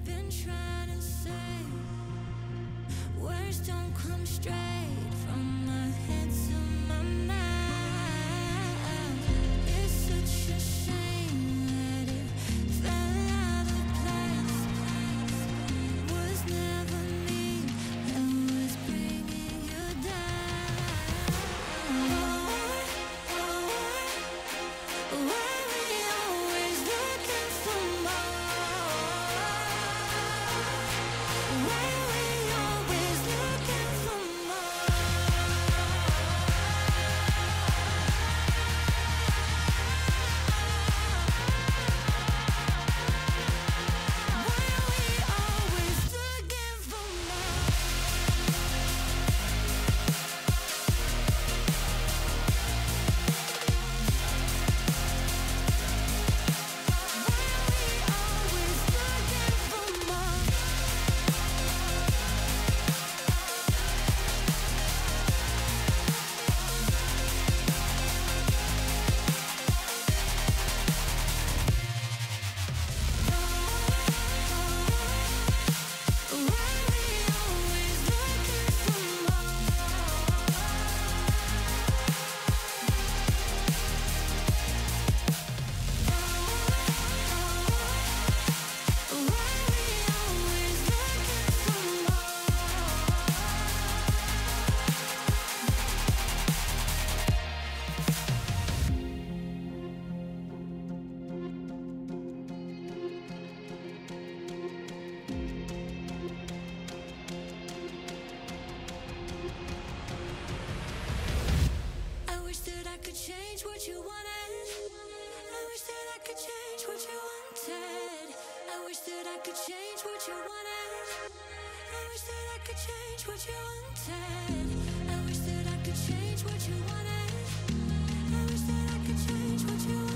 been trying to say. Words don't come straight from my head to my mouth. It's such a shame that it fell out of place. Was never me that was bringing you down. Why we always looking for more? Why we always looking for more? Why we always looking for more? I wish that I could change what you wanted. I wish that I could change what you wanted. I wish that I could change what you wanted. I wish that I could change what you wanted. I wish that I could change what you wanted. I wish that I could change what you wanted.